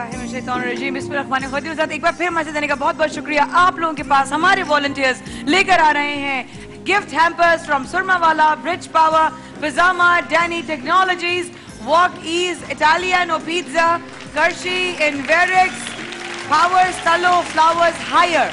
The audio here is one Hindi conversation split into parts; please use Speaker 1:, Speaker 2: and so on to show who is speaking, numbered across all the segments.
Speaker 1: बिस्मिल्लाहिर्रहमानिर्रहीम। एक बार फिर मजे देने का बहुत बहुत शुक्रिया। आप लोगों के पास हमारे वॉलंटियर्स लेकर आ रहे हैं gift hampers from Surmawala, bridge power, pyjama, Danny technologies, walk ease, इटालियनो पिज्जा, कर्शी, इनवेरिक्स, पावर स्टलो, फ्लावर्स हायर,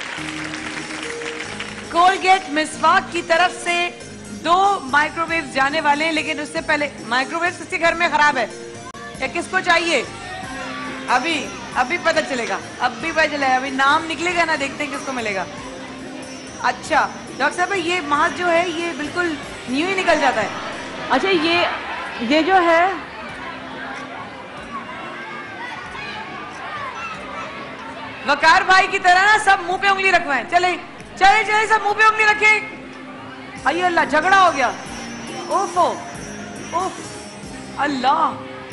Speaker 1: कोलगेट मिसवाक की तरफ से 2 माइक्रोवेव जाने वाले हैं। लेकिन उससे पहले माइक्रोवेव किसके घर में खराब है या किसको चाहिए? अभी पता चलेगा, अभी पता चलेगा, अभी नाम निकलेगा ना, देखते हैं किसको मिलेगा। अच्छा डॉक्टर साहब, ये मास्क जो है ये बिल्कुल न्यू ही निकल जाता है।
Speaker 2: अच्छा ये जो है
Speaker 1: वकार भाई की तरह ना सब मुंह पे उंगली रखवाएं। चले चले चले सब मुंह पे उंगली रखे। अये अल्लाह, झगड़ा हो गया। ओफो ओफ अल्लाह।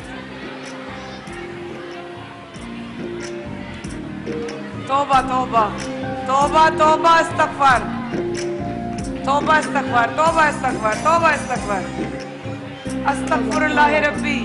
Speaker 1: तौबा तौबा तौबा तौबा इस्तगफार, तौबा इस्तगफार, तौबा इस्तगफार, तौबा इस्तगफार, अस्तगफिरुल्लाह रब्बी।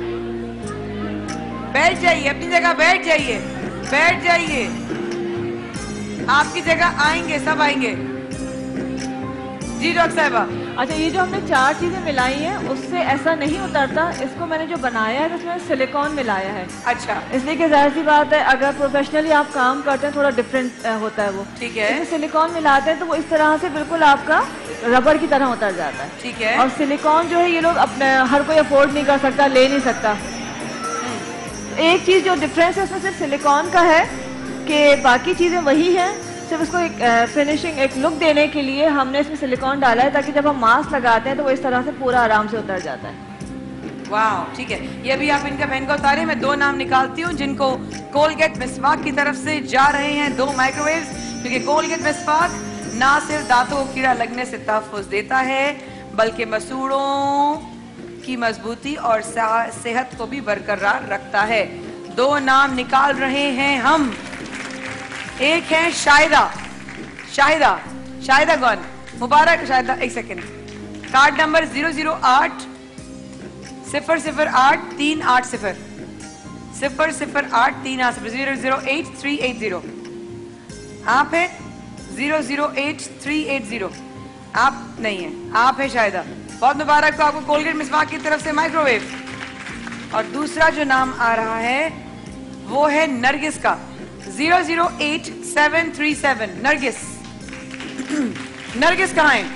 Speaker 1: बैठ जाइए, अपनी जगह बैठ जाइए, बैठ जाइए। आपकी जगह आएंगे, सब आएंगे। जी डॉक्टर साहिबा।
Speaker 2: अच्छा, ये जो हमने 4 चीजें मिलाई हैं उससे ऐसा नहीं उतरता। इसको मैंने जो बनाया है उसमें सिलिकॉन मिलाया है।
Speaker 1: अच्छा,
Speaker 2: इसलिए कि जाहिर सी बात है अगर प्रोफेशनली आप काम करते हैं थोड़ा डिफरेंट होता है वो।
Speaker 1: ठीक है।
Speaker 2: इसमें सिलिकॉन मिलाते हैं तो वो इस तरह से बिल्कुल आपका रबर की तरह उतर जाता है।
Speaker 1: ठीक है।
Speaker 2: और सिलिकॉन जो है ये लोग अपने हर कोई अफोर्ड नहीं कर सकता, ले नहीं सकता। एक चीज जो डिफरेंस है उसमें सिर्फ सिलिकॉन का है कि बाकी चीजें वही हैं, सिर्फ उसको एक फिनिशिंग, एक लुक देने के लिए हमने इसमें सिलिकॉन डाला है ताकि जब हम मास्क लगाते हैं तो वो इस तरह से पूरा आराम से उतर जाता है।
Speaker 1: वाह, ठीक है। ये भी आप इनका पहन का उतारे। मैं 2 नाम निकालती हूँ जिनको कोलगेट मिसवाक की तरफ से जा रहे हैं 2 माइक्रोवेव्स, क्योंकि कोलगेट मिसवाक ना सिर्फ दांतों को कीड़ा लगने से तहफ़्फ़ुज़ देता है बल्कि मसूड़ों की मजबूती और सेहत को भी बरकरार रखता है। 2 नाम निकाल रहे हैं हम। एक है शाहिदा। शाहिदा, शाहिदा कौन? मुबारक शाहिदा। एक सेकेंड। Card number 008 008 380 008 380 008380। आप है 008380। आप नहीं है, आप है शाहिदा। बहुत मुबारक को आपको कोलगेट मिसवाक की तरफ से माइक्रोवेव। और दूसरा जो नाम आ रहा है वो है नरगिस का 008737। नरगिस, नरगिस कहाँ है?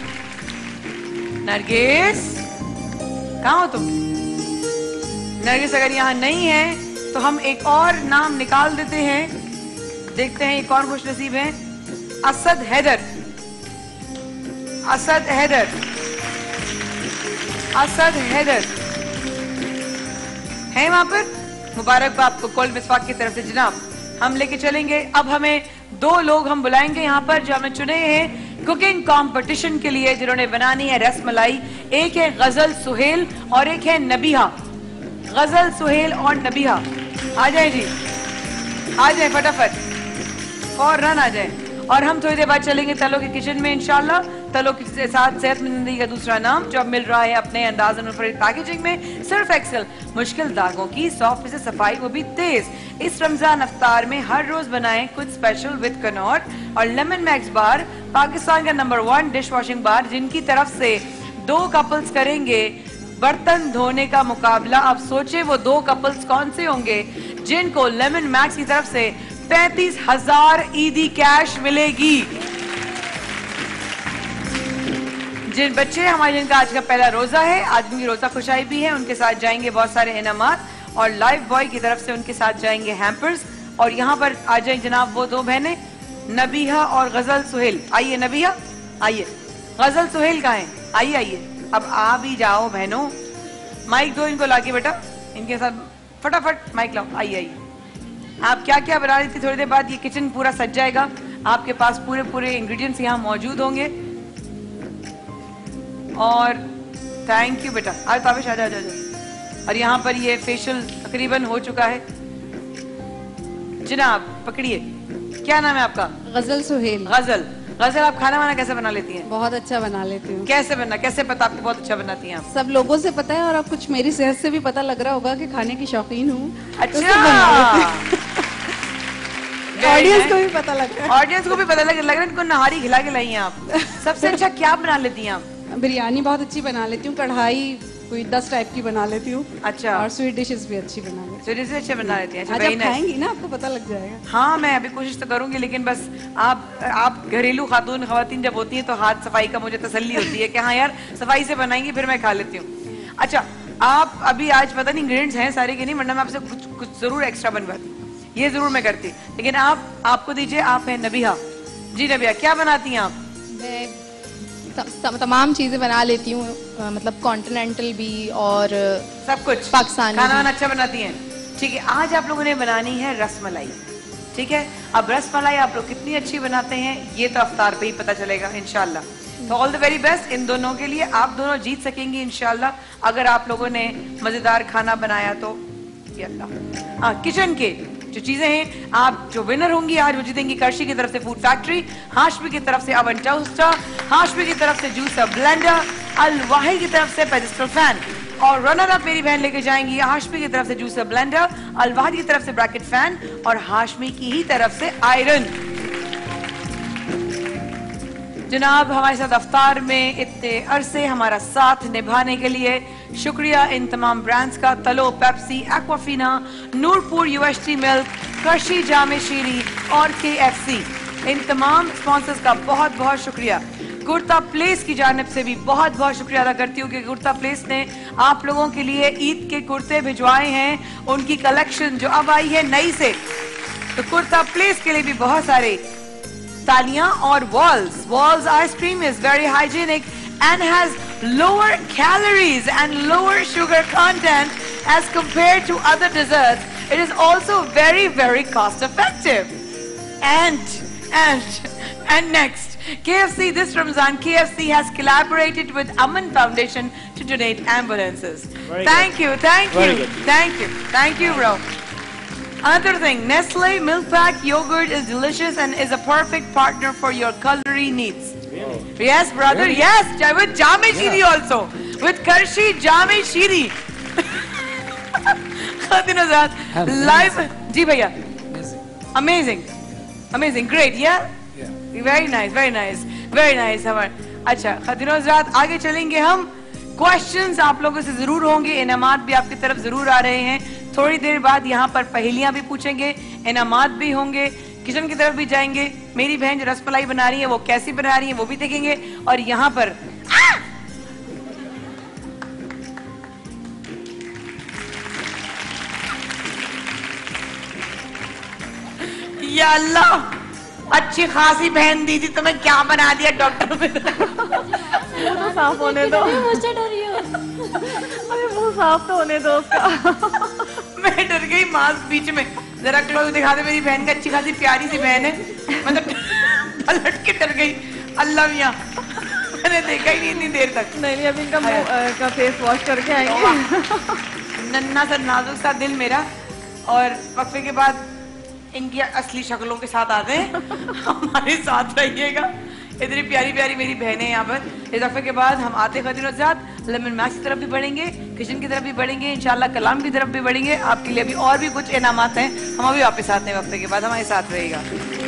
Speaker 1: नरगिस कहाँ हो तुम? नरगिस अगर यहाँ नहीं है तो हम एक और नाम निकाल देते हैं। देखते हैं ये कौन खुश नसीब है। असद हैदर, असद हैदर, असद हैदर है वहां पर। मुबारक आपको कोलगेट मिसवाक की तरफ से जनाब। हम लेके चलेंगे। अब हमें 2 लोग हम बुलाएंगे यहाँ पर जो हमने चुने हैं कुकिंग कंपटीशन के लिए, जिन्होंने बनानी है रसमलाई। एक है गजल सुहेल और एक है नबीहा। गजल सुहेल और नबीहा आ जाए जी, आ जाए फटाफट, फौरन आ जाए। और हम थोड़ी देर बाद चलेंगे तलो के किचन में इंशाल्लाह। तलो के साथ सेहतमंद जिंदगी का दूसरा नाम जो अब मिल रहा है अपने अंदाज़ मुनफरिद पैकेजिंग में। सिर्फ एक्सेल, मुश्किल दागों की 100% सफाई, वो भी तेज। इस रमजान अफ्तार में हर रोज बनाएं कुछ स्पेशल विद कनौर और लेमन मैक्स बार, पाकिस्तान का नंबर 1 डिश वॉशिंग बार, जिनकी तरफ से 2 कपल्स करेंगे बर्तन धोने का मुकाबला। अब सोचे वो 2 कपल्स कौन से होंगे जिनको लेमन मैक्स की तरफ से 35,000 ईदी कैश मिलेगी। जिन बच्चे हमारे, जिनका आज का पहला रोजा है, आज उनकी रोजा खुशाई भी है, उनके साथ जाएंगे बहुत सारे इनामात। और लाइफ बॉय की तरफ से उनके साथ जाएंगे हैम्पर्स। और यहाँ पर आ जाए जनाब वो 2 बहनें, नबीहा और गजल सुहेल। आइए नबीहा, आइए। गजल सुहेल कहाँ है? आइए आइए, अब आ भी जाओ बहनों। माइक दो इनको लाके बेटा, इनके साथ फटाफट माइक लाओ। आइए आइए। आप क्या क्या बना रही थी? थोड़ी देर बाद ये किचन पूरा सज जाएगा, आपके पास पूरे पूरे इंग्रेडिएंट्स यहाँ मौजूद होंगे। और थैंक यू बेटा। आज ताबिश आ जा जा। और यहाँ पर ये फेशियल तकरीबन हो चुका है। जनाब पकड़िए, क्या नाम है आपका?
Speaker 3: गजल सुहेल।
Speaker 1: गजल, गजल, आप खाना वाना कैसे बना लेती हैं?
Speaker 3: बहुत अच्छा बना लेती हूँ।
Speaker 1: कैसे पता आपको बहुत अच्छा बनाती हैं आप?
Speaker 3: सब लोगों से पता है, और अब कुछ मेरी सेहत से भी पता लग रहा होगा कि खाने की शौकीन हूँ।
Speaker 1: अच्छा,
Speaker 3: ऑडियंस को भी पता लग रहा है।
Speaker 1: ऑडियंस को भी पता लग रहा है इनको नहारी खिला के लाई हैं आप। सबसे अच्छा क्या बना लेती हैं आप?
Speaker 3: बिरयानी बहुत अच्छी बना लेती हूँ, कढ़ाई कोई 10 टाइप की बना लेती हूँ।
Speaker 1: अच्छा,
Speaker 3: और स्वीट डिशेस भी अच्छी बना लेती हूँ।
Speaker 1: स्वीट डिशेस अच्छे बना लेती हैं?
Speaker 3: आज आप खाएंगी ना, आपको पता लग जाएगा।
Speaker 1: हाँ, मैं अभी कोशिश तो करूंगी, लेकिन बस आप घरेलू खवातीन जब होती हैं तो हाथ सफाई का मुझे तसल्ली होती है कि हाँ यार सफाई से बनाएंगी फिर मैं खा लेती हूँ। अच्छा, आप अभी आज पता नहीं इंग्रेडिएंट्स हैं सारे के नहीं, वरना मैं आपसे कुछ जरूर एक्स्ट्रा बनवाती, ये जरूर मैं करती। लेकिन आपको दीजिए, आप हैं नबिहा जी। नबिहा, क्या बनाती हैं आप?
Speaker 4: मैं तमाम चीजें बना लेती हूँ, मतलब कॉन्टिनेंटल भी और
Speaker 1: सब कुछ
Speaker 4: पाकिस्तानी।
Speaker 1: खाना वाना अच्छा बनाती हैं? ठीक है, आज आप लोगों ने बनानी है रसमलाई। ठीक है, अब रसमलाई आप लोग कितनी अच्छी बनाते हैं ये तो अफ्तार पे ही पता चलेगा इंशाल्लाह। तो ऑल द वेरी बेस्ट इन दोनों के लिए, आप दोनों जीत सकेंगी इंशाल्लाह अगर आप लोगों ने मजेदार खाना बनाया तो। हाँ, किचन के जो चीजें हैं, आप जो विनर होंगी आज वो जीतेंगी कर्शी की तरफ से फूड फैक्ट्री, हाशमी की तरफ से अवन टोस्टर, हाशमी की तरफ से जूसर ब्लेंडर, अल वाहिद की तरफ से पेडिस्टल फैन, और रनर अप मेरी बहन लेके जाएंगी हाशमी की तरफ से जूसर ब्लेंडर, अल वाहिद की तरफ से ब्रैकेट फैन और हाशमी की ही तरफ से आयरन। जनाब, हमारे साथ अफ्तार में इतने अरसे हमारा साथ निभाने के लिए शुक्रिया इन तमाम ब्रांड्स का, तलो, Pepsi, Aquafina, Noorpur UST milk, कर्शी जामे शीरी और KFC, इन तमाम स्पॉन्सर्स का बहुत बहुत शुक्रिया। कुर्ता प्लेस की जानिब से भी बहुत बहुत शुक्रिया अदा करती हूँ कि कुर्ता प्लेस ने आप लोगों के लिए ईद के कुर्ते भिजवाए हैं, उनकी कलेक्शन जो अब आई है नई से, तो कुर्ता प्लेस के लिए भी बहुत सारे तालियां। और Wall's ice cream is very hygienic and has lower calories and lower sugar content as compared to other desserts. It is also very, very cost effective. And next, KFC this Ramzan, KFC has collaborated with Aman Foundation to donate ambulances. Thank you, bro. Another thing, Nestle Milk Pack yogurt is delicious and is a perfect partner for your culinary needs. Yes, brother. Really? Yes, with Jame Shiri also. With Karshi Jame Shiri. Khatin Azad. Live. Ji bhaiya. Amazing. Great. Yeah? Very nice. अच्छा, Khatin Azad, आगे चलेंगे हम। क्वेश्चंस आप लोगों से जरूर होंगे, इनामात भी आपकी तरफ जरूर आ रहे हैं। थोड़ी देर बाद यहाँ पर पहेलियां भी पूछेंगे, इनामात भी होंगे, किचन की तरफ भी जाएंगे। मेरी बहन जो रसमलाई बना रही है वो कैसी बना रही है वो भी देखेंगे। और यहाँ पर या अल्लाह, अच्छी खासी बहन दी थी तुम्हें, क्या बना दिया डॉक्टर में।
Speaker 2: तो साफ होने दो, अरे मुंह साफ तो होने दो उसका।
Speaker 1: मैं डर गई, मास्क बीच में जरा क्लोज दिखा दे। मेरी बहन का अच्छी खासी प्यारी सी बहन है, मतलब पलट के डर गई। अल्लाह मियां, मैंने देखा ही नहीं इतनी देर तक।
Speaker 2: नहीं, अभी इनका मुंह का फेस वॉश करके आएंगे।
Speaker 1: नन्ना सा नाजुक सा दिल मेरा, और वक्फे के बाद इनकी असली शक्लों के साथ आते हैं। हमारे साथ रहिएगा, इतनी प्यारी प्यारी मेरी बहनें यहाँ पर। इस वक्फे के बाद हम आते खदीनोजात लेमन मैक्स की तरफ भी बढ़ेंगे, किचन की तरफ भी बढ़ेंगे, इंशाल्लाह कलाम की तरफ भी बढ़ेंगे। आपके लिए भी और भी कुछ इनामात हैं, हम अभी वापस आते हैं वक्फे के बाद, हमारे साथ रहेगा।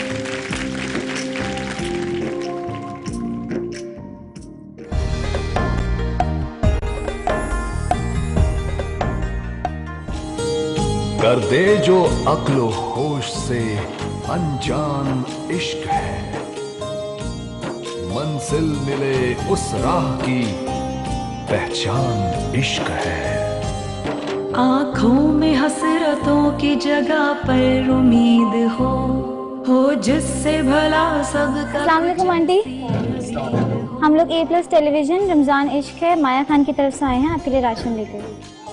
Speaker 5: कर दे जो अक्लो होश से अनजान इश्क है, मंजिल मिले उस राह की पहचान इश्क है।
Speaker 6: आँखों में हसरतों की जगह पर उम्मीद हो जिससे भला सबका।
Speaker 7: अस्सलाम वालेकुम आंटी, हम लोग A+ टेलीविजन रमजान इश्क है माया खान की तरफ से आए हैं आपके लिए राशन लेकर।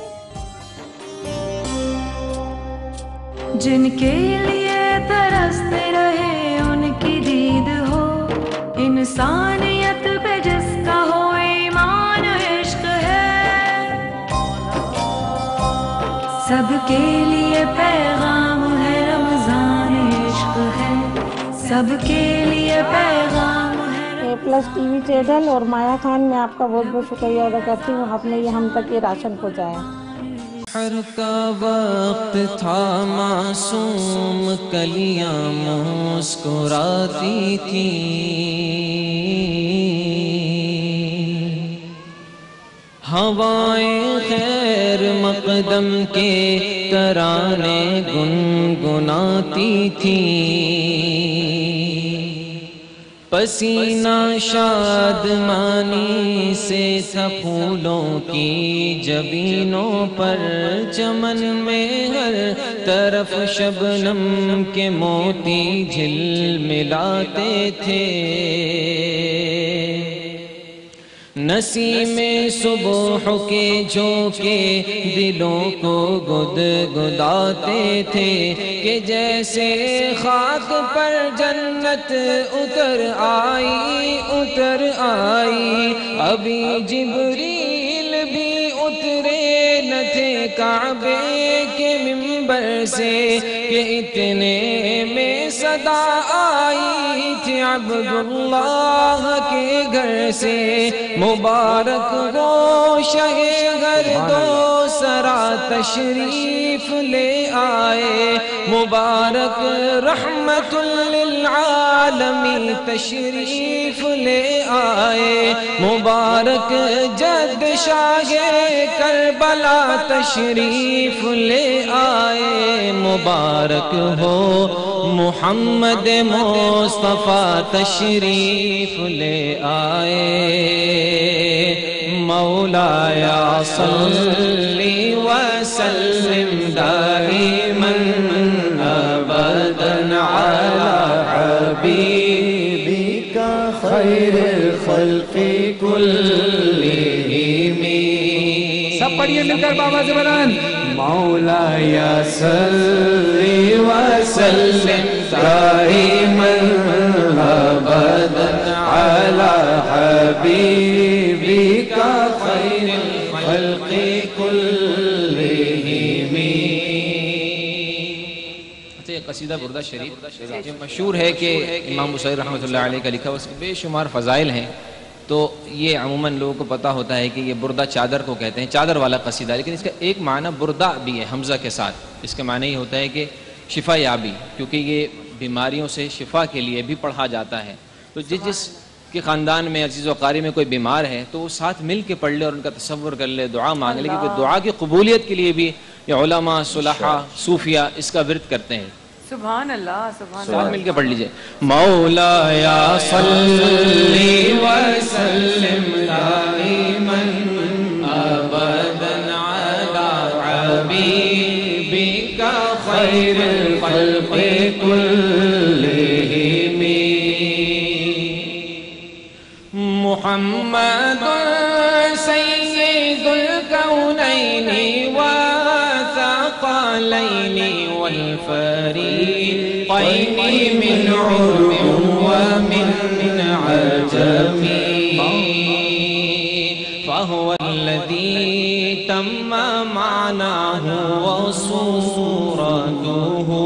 Speaker 6: जिनके लिए तरसते रहे उनकी दीद हो, इंसानियत पे जिसका हो ईमान इश्क है। सबके लिए पैगाम है रमजान इश्क है, सबके लिए पैगाम
Speaker 8: प्लस टीवी चैनल और माया खान, मैं आपका बहुत बहुत शुक्रिया अदा करती हूँ, आपने ये हम तक ये राशन पहुँचाया।
Speaker 9: हर का वक्त था मासूम, कलियां मुस्कुराती थी, हवाएं खैर मकदम के तराने गुनगुनाती थी, पसीना शादमानी से था फूलों की जबीनों पर, चमन में हर तरफ शबनम के मोती झिलमिलाते थे, नसीमे सुबह के झोंके दिलों को गुदगुदाते थे, कि जैसे खाक पर जन्नत उतर आई, अभी जिब्रील भी उतरे न थे काबे के मिंबर से, कि इतने में सदा आई थी अब्दुल्लाह के घर से, मुबारक हो शहे घर दो सरा तशरीफ ले आए, मुबारक रहमतुल लिल आलमीन तशरीफ ले आए, मुबारक जद शाहे करबला तशरीफ ले आए, मुबारक हो मुहम्मद मुस्तफा तशरीफ ले आए, मौलाया सल्ली व सल्लिम दाइमन अबदन अला हबीबिका खैरुल खल्क़ि कुल्लिहिम।
Speaker 10: सब पढ़िए मिलकर बाबा से बनान।
Speaker 9: मौलाया सल्ली व सल्लिम दाइमन अबदन अला हबीबिका खैरुल खल्क़ि कुल्लिहिम। ये कसीदा बुर्दा शरीफ ये मशहूर है कि इमाम बुसैरी रहमतुल्लाह अलैह का लिखा, उसके बेशुमार फ़ज़ाइल हैं। तो ये अमूमन लोगों को पता होता है कि ये बुर्दा चादर को कहते हैं, चादर वाला कसीदा, लेकिन इसका एक माना बुर्दा भी है हमज़ा के साथ। इसका माना ये होता है कि शिफा याबी, क्योंकि ये बीमारियों से शिफा के लिए भी पढ़ा जाता है। तो जिस के ख़ानदान में अज़ीज़ व क़ारी में कोई बीमार है तो वो साथ मिल के पढ़ ले और उनका तसव्वुर कर ले, दुआ मांग ले, क्योंकि दुआ की कबूलियत के लिए भी ये उलमा सुलहा सूफिया इसका विर्द करते हैं।
Speaker 1: सुभान अल्लाह, सुभान
Speaker 9: अल्लाह। साथ मिलकर पढ़ लीजिए। मौलाया सल्ली व सल्लिम दाइमन अबदन अला हबीबिका खैरुल खल्क़ि कुल्लिहिम। मुहम्मदुन सय्यिदुल कौनैनि व थक़लैनि वल फरीक़ैनि मिन उर्बिन व मिन अजम, फहुव अल्लज़ी तम्म मानाहु व सूरतुहु,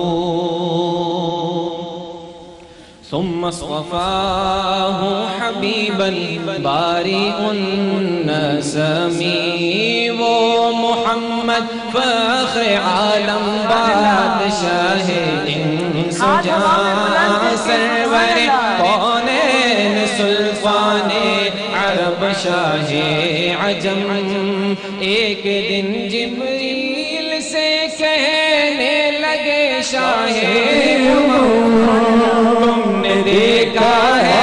Speaker 9: सुम्मा अस्फ़फ़ाहु हबीबन बारिउन नसमी। वो मोहम्मद फ़ख्र आलम बादशाहे इंसो जान, सरवर कौनैन सुल्ताने अरब शाहे अजम। एक दिन जिब्रील से कहने लगे शाहे तुमने देखा है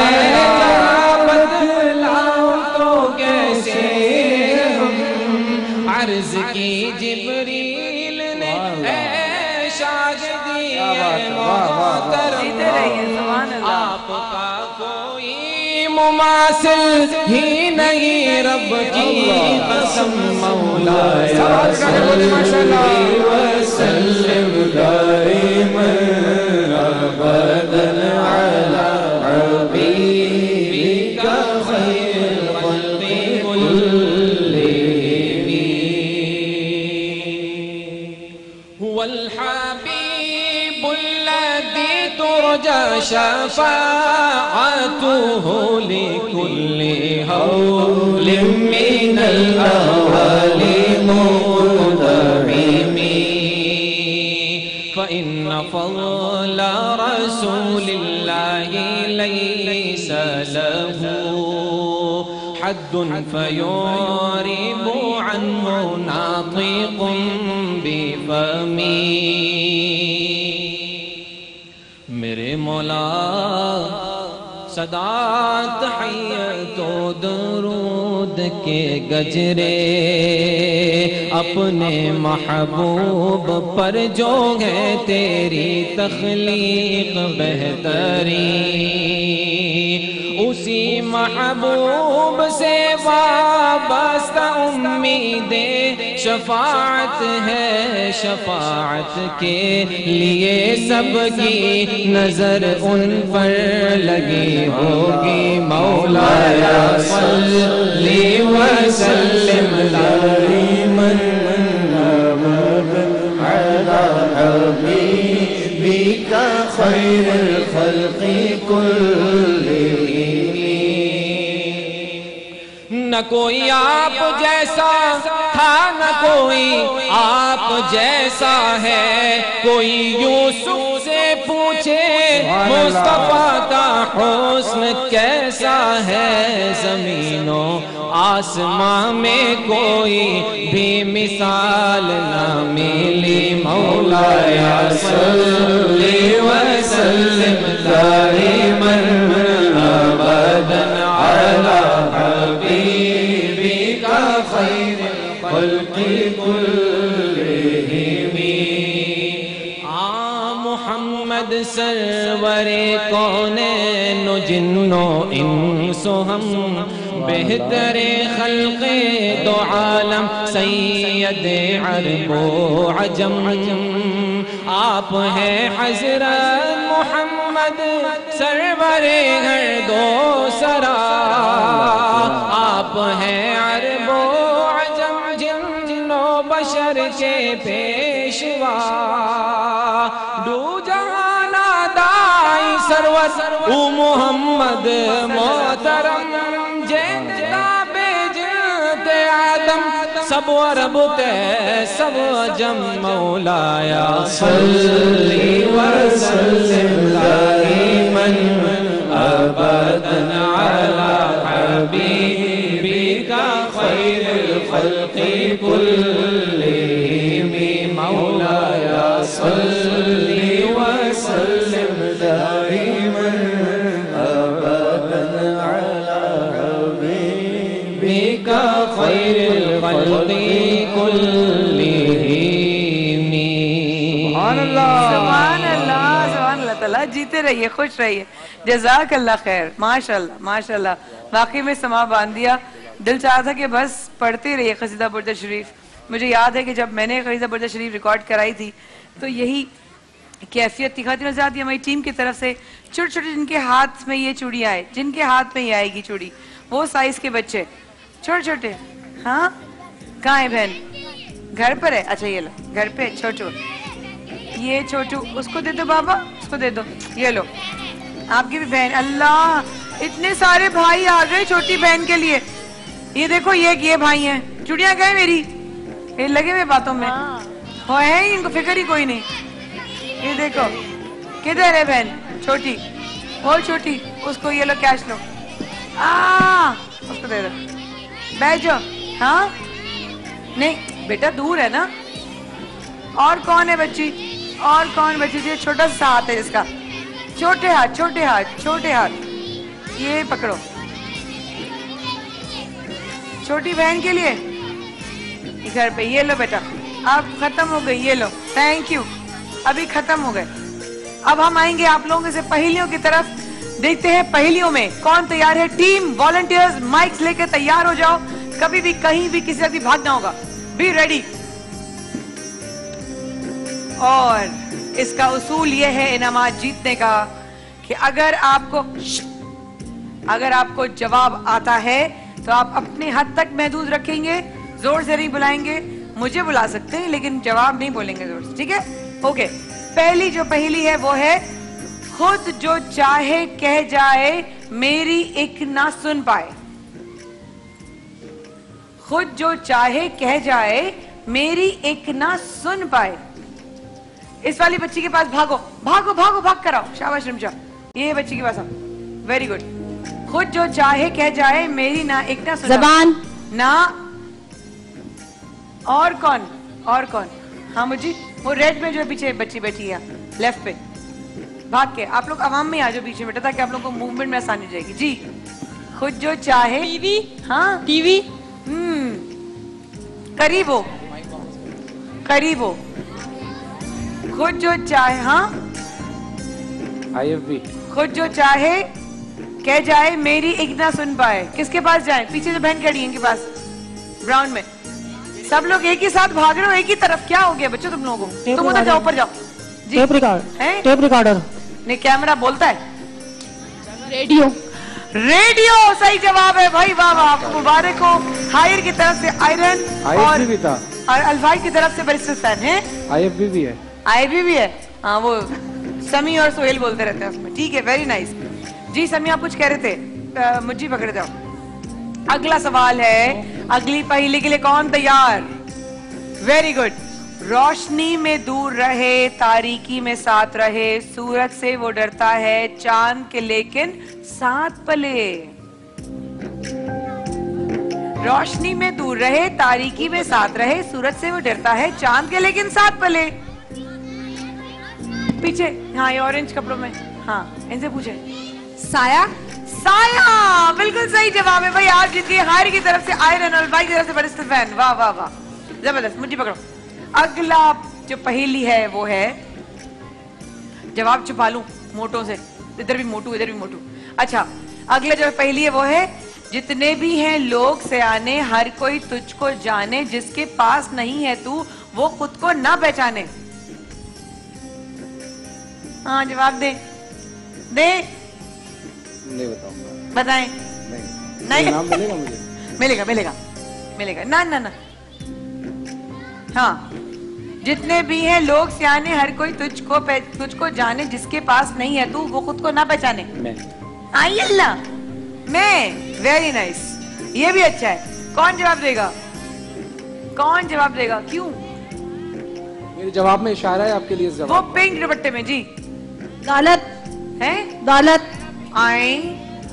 Speaker 9: बदलाव तो कैसे हम, अर्ज की जिब्रील ने शागिर्दी मोहतरम, आपका कोई मुमासिल ही नहीं रब की कसम। मौलाया सल्ली व सल्लिम दाइमन अबदन अला हबीबिका खैरुल खल्क़ि कुल्लिहिम। हुवल हबीबुल्लज़ी तुरजा शफाअतुहु लिकुल्ली हौलिन मिनल अहवालि मुदअमी फ़इन्न फ़ज़्ल रसूलिल्लाहि लैसा लहू हद्दुन फ़युरिबु अन्हु नातिक़ुन बिफ़मी। मेरे मौला सदा तहियतो दरूद के गजरे अपने महबूब पर जो है तेरी तख्लीक बेहतरी, उसी महबूब से वाबस्ता उम्मीदे शफाअत है। शफाअत के लिए सबकी नजर उन पर लगी होगी। मौलाया सल्ली व सल्लिम दाइमन अला हबीबिका खैरुल खल्क़ि कुल्लिहिम। न कोई आप जैसा था न कोई आप जैसा है, कोई यूसुफ से पूछे मुस्तफा का हुस्न कैसा है। ज़मीनों आसमां में कोई भी मिसाल न मिली। मौलाया सल्ली व सल्लिम दाइमन अबदन अला हबीबिका खैरुल खल्क़ि कुल्लिहिम। मोहम्मद सरवरे कौनैन जिन्नो इंसो हम, बेहतरे खल्क़े दो आलम सैयदे अरबो अजम। आप हैं हज़रत मोहम्मद सरवरे हर दो सरा, आप हैं अरबो अजम जिन्नो बशर के पेशवा। दो जहाना दाई सरवर उ मोहम्मद मोहतरम, जिंदा बेजते आदम सब अरब ते सब अजम। मौलाया सल्ली व सल्लिम दाइमन अबदन अला हबीबिका खैरुल खल्क़ि कुल्लिहिम। मौलाया सल्ली व सल्लिम दाइमन अबदन अला हबीबिका खैरुल खल्क़ि कुल्लिहिम।
Speaker 1: सुभान अल्लाह, सुभान अल्लाह, सुभान अल्लाह। ताला जीते रहिए, खुश रहिए, जज़ाकल्लाह खैर। माशाल्लाह माशाल्लाह, वाकई में समा बांध दिया। दिल चाहा था कि बस पढ़ते रहिए क़सीदा बुर्दा शरीफ। मुझे याद है कि जब मैंने क़सीदा बुर्दा शरीफ रिकॉर्ड कराई थी तो यही कैफियत थी। खातिन हज़रात, हमारी टीम की तरफ से छोटे छोटे जिनके हाथ में ये चूड़ियाँ आए, जिनके हाथ में ये आएगी चूड़ी, वो साइज के बच्चे छोटे छोटे। हाँ, कहाँ है बहन? घर पर है? अच्छा ये लो, घर पे छोटू, ये छोटू उसको दे दो बाबा, उसको दे दो, ये लो आपकी भी बहन। अल्लाह, इतने सारे भाई आ गए छोटी बहन के लिए। ये देखो, ये भाई हैं। चूड़ियाँ गए मेरी, ये लगे हुए बातों में हो है, इनको फिक्र ही कोई नहीं। ये देखो, किधर है बहन छोटी? वो छोटी, उसको ये लो, कैश लो, उसको दे दो, बैठ जाओ। हाँ नहीं बेटा, दूर है ना। और कौन है बच्ची? और कौन बच्ची? ये छोटा सा हाथ है जिसका, छोटे हाथ, छोटे हाथ, छोटे हाथ, ये पकड़ो। छोटी बहन के लिए घर पे, ये लो बेटा, अब खत्म हो गई, ये लो, थैंक यू, अभी खत्म हो गए। अब हम आएंगे आप लोगों से पहेलियों की तरफ। देखते हैं पहेलियों में कौन तैयार है। टीम वॉलंटियर्स माइक्स लेके तैयार हो जाओ, कभी भी कहीं भी किसी भी भागना होगा। Be ready. और इसका उसूल यह है इनामात जीतने का कि अगर आपको जवाब आता है तो आप अपने हद तक महदूद रखेंगे, जोर से नहीं बुलाएंगे। मुझे बुला सकते हैं लेकिन जवाब नहीं बोलेंगे जोर से, ठीक है? ओके, पहली जो पहेली है वो है खुद जो चाहे कह जाए मेरी एक ना सुन पाए। खुद जो चाहे कह जाए मेरी एक ना सुन पाए। इस वाली बच्ची के पास भागो भागो भागो, भाग कर आओ। शाबाश रिमजा, ये बच्ची के पास आओ। Very good. खुद जो चाहे कह जाए मेरी ना एक ना सुन
Speaker 3: जबान
Speaker 1: ना। और कौन, और कौन? हाँ मुझी, वो रेड में जो पीछे बच्ची बैठी है लेफ्ट पे, भाग के आप लोग आवाम में आ जाओ पीछे बेटा, ताकि आप लोगों को मूवमेंट में आसानी जाएगी। जी, खुद जो चाहे।
Speaker 3: टीवी,
Speaker 1: हाँ
Speaker 3: टीवी,
Speaker 1: करीब हो, करीब हो। खुद जो चाहे, हाँ
Speaker 10: IFB,
Speaker 1: खुद जो चाहे कह जाए मेरी एक ना सुन पाए। किसके पास जाए? पीछे जो बहन खड़ी है इनके पास, ब्राउन में। सब लोग एक ही साथ भाग रहे हो, एक ही तरफ। क्या हो गया बच्चों तुम लोगों को? तुम उधर जाओ, ऊपर जाओ।
Speaker 8: टेप रिकॉर्डर
Speaker 1: नहीं, कैमरा बोलता है।
Speaker 3: रेडियो,
Speaker 1: रेडियो सही जवाब है भाई, वाह वाह, आपको मुबारक हो। हायर की तरफ से आयरन और
Speaker 10: IFB भी था,
Speaker 1: अलवाई की तरफ से बैरिस्टर फैन है।
Speaker 10: IFB भी है,
Speaker 1: IFB भी है। हाँ, वो समी और सोहेल बोलते रहते हैं उसमें। ठीक है, वेरी नाइस। जी समी, आप कुछ कह रहे थे, मुझे पकड़ जाओ। अगला सवाल है, अगली पहेली के लिए कौन तैयार? Very good. रोशनी में दूर रहे, तारीकी में साथ रहे, सूरज से वो डरता है, चांद के लेकिन साथ पले। रोशनी में दूर रहे, तारीकी में साथ रहे, सूरज से वो डरता है, चांद के लेकिन साथ पले। पीछे, हाँ ये ऑरेंज कपड़ों में, हाँ इनसे पूछे।
Speaker 3: साया,
Speaker 1: साया बिल्कुल सही जवाब है भाई। आप जीत गए हायर की तरफ से आयरन और बाई की तरफ से बैरिस्टर फैन। वाह वाह वाह, जबरदस्त। मुझे पकड़ो। अगला जो पहेली है वो है, जवाब छुपा लूं मोटों से, इधर भी मोटू इधर भी मोटू। अच्छा, अगला जो पहेली है वो है, जितने भी हैं लोग सयाने, हर कोई तुझको जाने, जिसके पास नहीं है तू वो खुद को ना पहचाने। हाँ जवाब दे दे।
Speaker 10: नहीं बताऊंगा।
Speaker 1: बताएं।
Speaker 10: नहीं, नाम मिलेगा मुझे?
Speaker 1: मिलेगा मिलेगा मिलेगा। ना ना ना, हाँ, जितने भी हैं लोग सियाने, हर कोई तुझको जाने, जिसके पास नहीं है तू वो खुद को ना पहचाने।
Speaker 10: मैं।
Speaker 1: आई अल्लाह, मैं। वेरी नाइस, ये भी अच्छा है। कौन जवाब देगा? कौन जवाब देगा? क्यों?
Speaker 10: मेरे जवाब में इशारा है आपके लिए।
Speaker 1: वो पिंक दुपट्टे में। जी,
Speaker 3: दौलत
Speaker 1: है,
Speaker 3: दौलत,
Speaker 1: आई।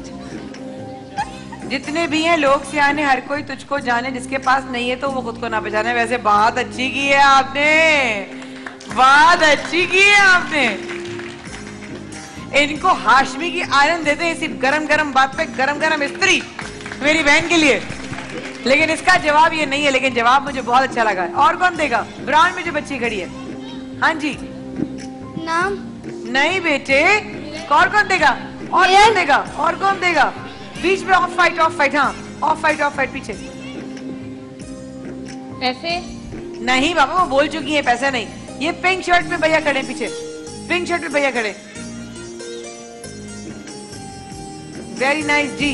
Speaker 1: जितने भी हैं लोग सियाने, हर कोई तुझको जाने, जिसके पास नहीं है तो वो खुद को ना पहचाने। वैसे बात अच्छी की है आपने, बात अच्छी की है आपने। इनको हाशमी की आयरन देते हैं इसी गरम गरम बात पे, गरम गरम इस्त्री मेरी बहन के लिए। लेकिन इसका जवाब ये नहीं है, लेकिन जवाब मुझे बहुत अच्छा लगा। और कौन देगा? ब्राउन में जो बच्ची खड़ी है। हाँ जी,
Speaker 7: नाम
Speaker 1: नहीं बेटे, और कौन देगा? और कौन देगा? और कौन देगा? बीच में ऑफ फाइट, ऑफ फाइट। हाँ, ऑफ फाइट, ऑफ फाइट पीछे।
Speaker 3: पैसे
Speaker 1: नहीं बाबा, वो बोल चुकी है, पैसा नहीं। ये पिंक शर्ट में भैया खड़े पीछे, पिंक शर्ट में भैया खड़े। वेरी नाइस जी।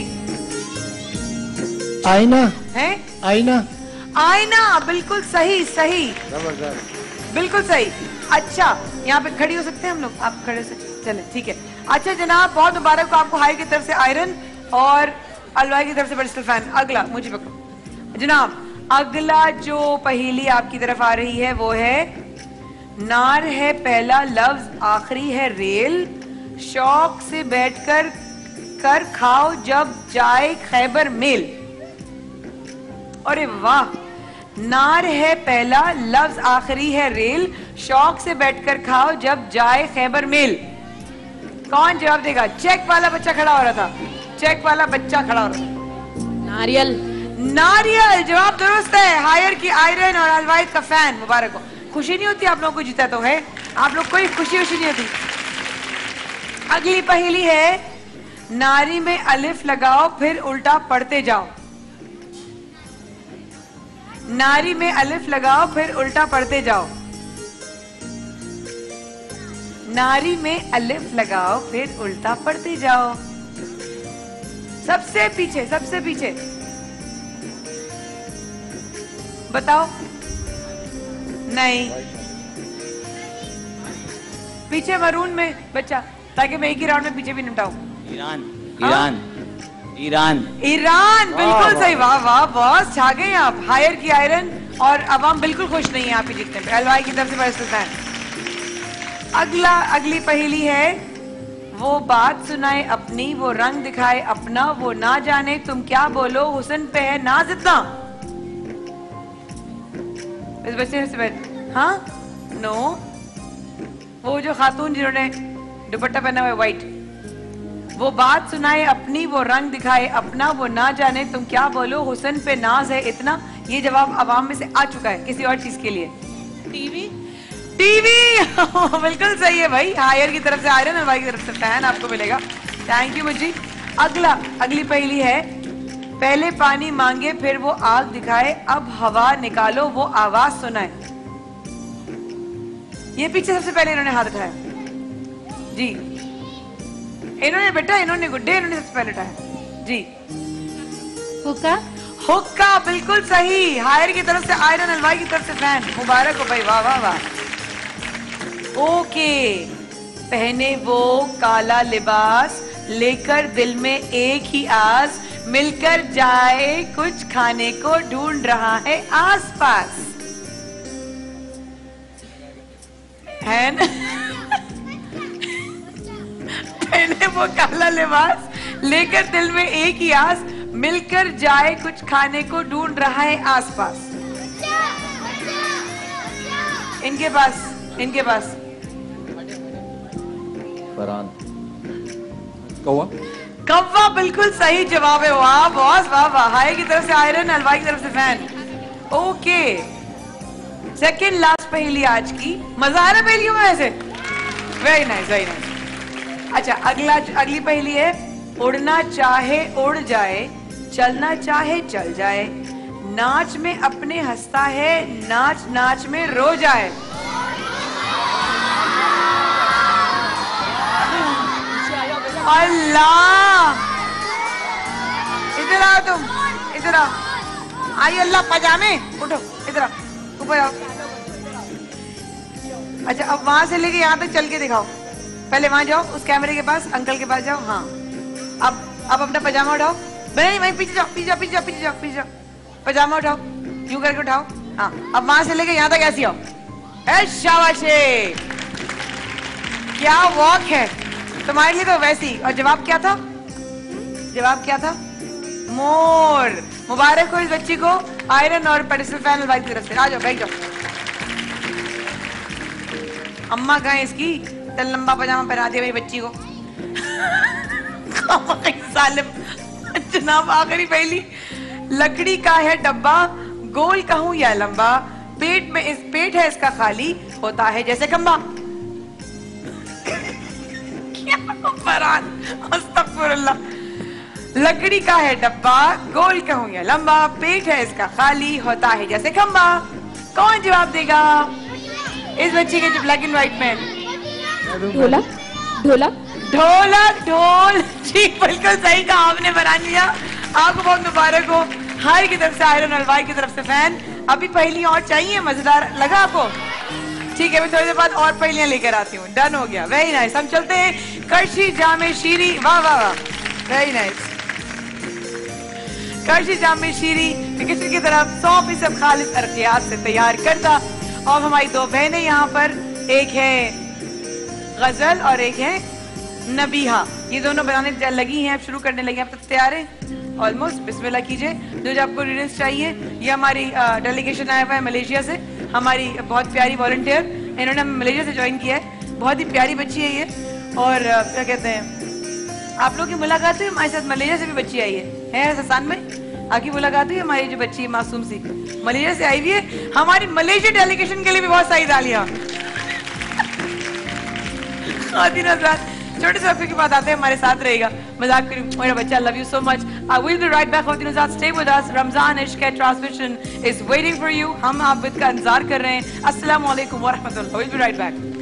Speaker 8: आईना
Speaker 1: है,
Speaker 8: आईना
Speaker 1: आईना बिल्कुल सही, सही, बिल्कुल सही। अच्छा, यहाँ पे खड़ी हो सकते हैं हम लोग? आप खड़े से चले, ठीक है। अच्छा जनाब, बहुत मुबारक हो आपको, हाई की तरफ से आयरन और अलवाई की तरफ से बैरिस्टर फैन। अगला मुझे पकड़ो जनाब। अगला जो पहेली आपकी तरफ आ रही है वो है, नार है पहला लफ्ज, आखिरी है रेल, शौक से बैठकर कर खाओ जब जाए खैबर मेल। अरे वाह, नार है पहला लफ्ज, आखिरी है रेल, शौक से बैठकर खाओ जब जाए खैबर मेल। कौन जवाब देगा? चेक वाला बच्चा खड़ा हो रहा था, चेक वाला बच्चा खड़ा हो रहा था।
Speaker 3: नारियल,
Speaker 1: नारियल जवाब दुरुस्त है। हायर की आयरन और अलवाइद का फैन, मुबारक हो। खुशी नहीं होती आप लोगों को? जीता तो है, आप लोग कोई खुशी नहीं होती। अगली पहेली है, नारी में अलिफ लगाओ फिर उल्टा पढ़ते जाओ। नारी में अलिफ लगाओ फिर उल्टा पढ़ते जाओ। नारी में अलिफ लगाओ फिर उल्टा पढ़ते जाओ। सबसे पीछे, सबसे पीछे बताओ। नहीं, पीछे मरून में बच्चा, ताकि मैं एक ही राउंड में पीछे भी निपटाऊं।
Speaker 11: ईरान ईरान ईरान
Speaker 1: ईरान बिल्कुल सही। वाह वाह बॉस, छा गए आप। हायर की आयरन और अवाम बिल्कुल खुश नहीं है आप ही जीतने पे। अलवाई की तरफ से बरसता है। अगली पहेली है, वो बात सुनाए अपनी, वो रंग दिखाए अपना, वो ना जाने तुम क्या बोलो, हुस्न पे है नाज इतना। इस बच्चे से हाँ नो, वो जो खातून जिन्होंने दुपट्टा पहना हुआ है व्हाइट, वो बात सुनाए अपनी, वो रंग दिखाए अपना, वो ना जाने तुम क्या बोलो, हुस्न पे नाज है इतना। ये जवाब अवाम में से आ चुका है किसी और चीज के लिए। टीवी बिल्कुल सही है भाई। हायर की तरफ से आयरन और वाई की तरफ से फैन आपको मिलेगा। थैंक यू मुझी। अगली पहेली है, पहले पानी मांगे फिर वो आग दिखाए, अब हवा निकालो वो आवाज सुनाए। ये पीछे सबसे पहले इन्होंने हाथ उठाया जी, इन्होंने बेटा, इन्होंने गुड्डे, इन्होंने सबसे पहले उठाया जी। हुक्का हुक्का बिल्कुल सही। हायर की तरफ से आयरन, अलवाई की तरफ से फैन। मुबारक हो भाई, वाह वाह वाह। ओके, पहने वो काला लिबास, लेकर दिल में एक ही आस, मिलकर जाए कुछ खाने को ढूंढ रहा है आसपास। है ना? पहने वो काला लिबास, लेकर दिल में एक ही आस, मिलकर जाए कुछ खाने को ढूंढ रहा है आसपास। इनके पास
Speaker 10: फरहान कौवा।
Speaker 1: कौवा बिल्कुल सही जवाब है। वाह बॉस, वाह वाह। हाय की तरफ से आयरन, अलवाई की तरफ से फैन। ओके, सेकंड लास्ट पहेली आज की। मजा आ रहा है पहेलियों में ऐसे। Very nice very nice. अच्छा, अगली पहेली है, उड़ना चाहे उड़ जाए, चलना चाहे चल जाए, नाच में अपने हंसता है, नाच नाच में रो जाए। अल्लाह, इधर आओ तुम, इधर आओ। आई अल्लाह, पजामे उठो, इधर आओ, ऊपर आओ। अच्छा, अब वहां से लेके यहाँ तक चल के दिखाओ। पहले वहां जाओ, उस कैमरे के पास, अंकल के पास जाओ। हाँ, अब अपना पजामा उठाओ। नहीं, वहीं पीछे जाओ, पीछे जाओ, पीछे जाओ, पीछे जाओ, पीछे जाओ। पजामा उठाओ, यूं करके उठाओ। हाँ, अब वहां से लेके यहाँ तक ऐसी आओ। शाबाश, क्या वॉक है तुम्हारे लिए तो वैसी। और जवाब क्या था? जवाब क्या था? मोर। मुबारक हो इस बच्ची को आयरन और पेडिस्टल फैन वाइफ की तरफ से। आ जाओ, बैठ जाओ। अम्मा कहाँ है इसकी? चल लंबा पजामा पहना दिया मेरी बच्ची को। जनाब, आखिरी पहली, लकड़ी का है डब्बा, गोल कहूं या लंबा, पेट है इसका खाली, होता है जैसे खंबा। अस्तगफुरुल्लाह। लकड़ी का है डब्बा, गोल कहूं या लंबा, पेट है इसका खाली, होता है जैसे खंबा। कौन जवाब देगा इस बच्ची के जो ब्लैक एंड व्हाइट में?
Speaker 4: ढोलक ढोलक
Speaker 1: ढोलक। ढोल जी, बिल्कुल सही कहा आपने, बना लिया। आपको बहुत मुबारक हो। हाय की तरफ से आयरन, अलवाई की तरफ से फैन। अभी पहेली और चाहिए? मजेदार लगा आपको? ठीक है, मैं थोड़ी देर बाद और पहेलियां लेकर आती हूँ। डन हो गया, वेरी नाइस। हम चलते हैं करशी जामे शीरी। वाह वाह वाह, वेरी नाइस। करशी जामे शीरी किचन की तरफ 100% खालिद अर्कियात से तैयार करता। और हमारी दो बहनें यहाँ पर, एक है गजल और एक है नबीहा, ये दोनों बनाने लगी हैं, अब शुरू करने लगी। आप तक तैयार हैं? ऑलमोस्ट। बिस्मिल्लाह कीजिए। जो आपको रीडिंग्स चाहिए, ये हमारी डेलीगेशन आया हुआ है मलेशिया से, हमारी बहुत प्यारी वॉलंटियर, इन्होंने मलेशिया से ज्वाइन किया है। बहुत ही प्यारी बच्ची है ये। और क्या कहते हैं, आप लोग की मुलाकात हुई हमारे साथ? मलेशिया से भी बच्ची आई है हसन में आपकी मुलाकात हुई? हमारी जो बच्ची मासूम सी मलेशिया से आई हुई है। हमारी मलेशिया डेलीगेशन के लिए भी बहुत सारी तालियां। छोटे से वक्त के बाद आते हैं, हमारे साथ रहेगा। मजाक करूं, मेरा बच्चा, love you so much. I will be right back. Stay with us. Ramzan इश्क transmission is waiting for you. हम आप का इंतजार कर रहे हैं। अस्सलाम वालेकुम व रहमतुल्लाह। Will be right back.